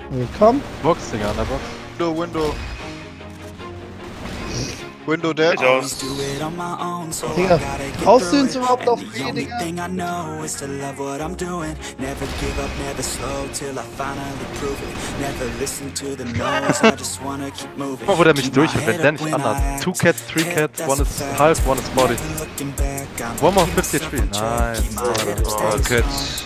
Willkommen. Box, Digga, an der Box. Window. Window dead. Digga, brauchst du uns überhaupt auf B, Digga? Guck mal, wo der mich durchhält, wenn der nicht anhat. 2 Cats, 3 Cats, one is half, one is body. One more 50 HP. Nice. Oh, good.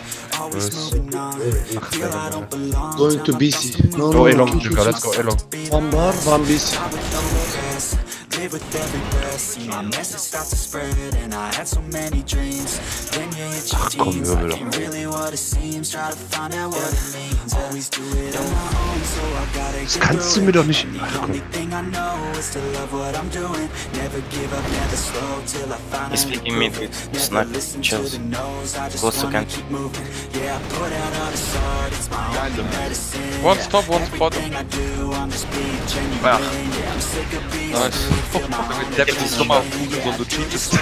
Going to BC. No, Go A long, Juka, let's go A long. One bar, one BC. Live with every breath, see my message start to spread, and I had so many dreams. When you hit your teens, life ain't really what it seems. Try to find out what it means. Always do it on my own, so I gotta get through it. Kannst du mir doch nicht. The only thing I know is to love what I'm doing. Never give up, never slow till I finally Speaking mid with sniper chills. Close to camp. Yeah, I put out all this art, it's my only medicine. One stop, one spot. Everything I do, I'm just being genuine. Ja. Yeah, I'm sick of being Nice. Der wird uns nochmal auf Google, so du cheatest.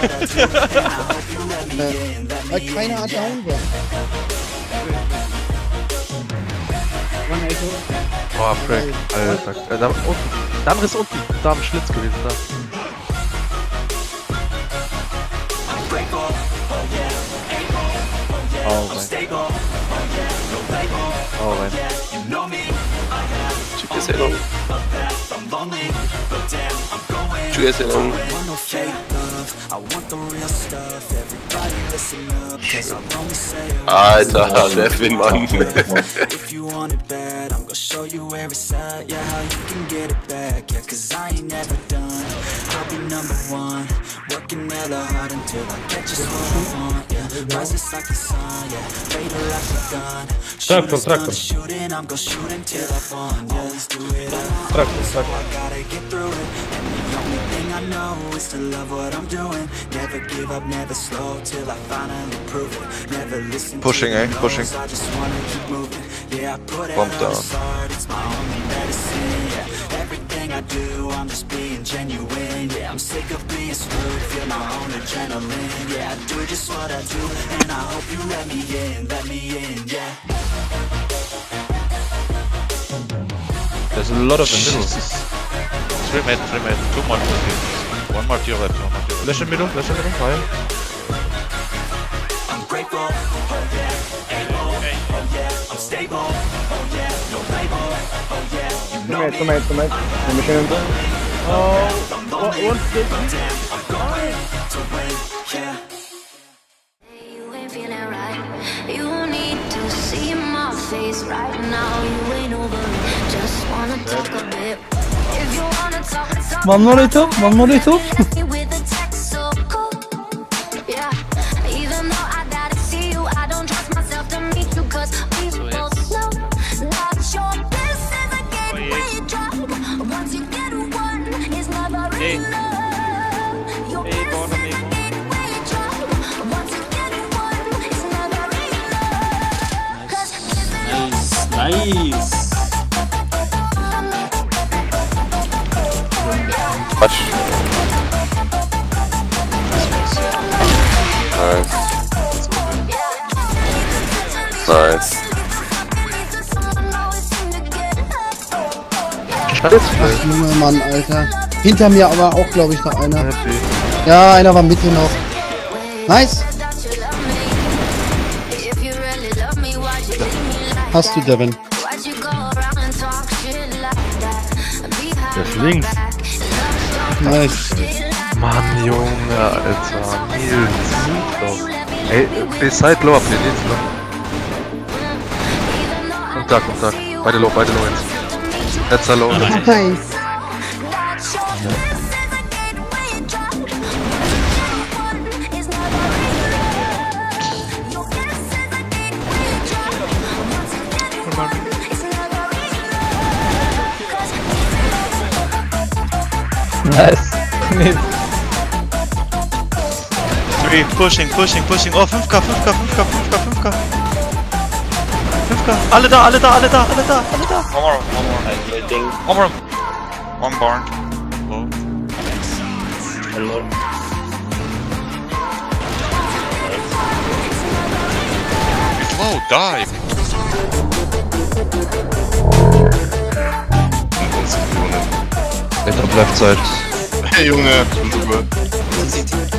Weil keiner down war. Oh, Frank. Alter. Da unten. Der andere ist unten. Da am Schlitz gewesen, da. Oh, rein. Oh, rein. Check this out. Check this out. Alter, Devin, Mann. If you want it bad, I'm gonna show you where it's at. Yeah, how you can get it back. Yeah, cause I ain't never done. I'll be number one. Working hella hard until I get just what I want. Yeah, rises like the sun. Yeah, fatal like a gun. Tractor. Shooting, I'm gonna shoot until I won. Yeah, let's do it all. So I gotta get through it. And the only thing I know is to love what I'm doing. Never give up, never slow till I finally prove it. Never listen Pushing, to eh? the no's, Pushing. I just wanna keep moving. Yeah, I put Bump out all down. this art, it's my only medicine. Yeah, everything I do, I'm just being genuine. Yeah, I'm sick of being screwed, feel my own adrenaline. Yeah, I do just what I do, and I hope you let me in, yeah. There's a lot of middles. 3 mid, 2 more to one more to your left, one more to your left. Flash in Middle, rein. I'm grateful, oh yeah, able, oh yeah, I'm stable, oh yeah, no label, oh yeah, you know me, I'm lonely, but damn, I'm going to win, yeah. You ain't feeling right. You need to see my face right now. You ain't over me. Just wanna talk a bit. If you wanna talk. One more top. With a text so cool. Yeah. Even though I gotta see you, I don't trust myself to meet you. Cause we both know not sure this is a gateway drug. Once you get one, it's never enough. Your gateway drug. Once you get one, it's never enough. Cause Nice. Watch. Nice. Ach, junger Mann, Alter. Hinter mir aber auch, glaube ich, noch einer. Ja, einer war Mitte noch. Nice. Hast du, Devin? Der ist links. Nice. Mann, Junge, Alter. Nils. Ey, beside low up, den jetzt noch. Kommt da. Beide low jetzt. Letzter low. Nice. Nice. Three, pushing. Oh, 5k. 5k. Alle da. One more. One barn. Low. Whoa, dive! Hey Junge, super.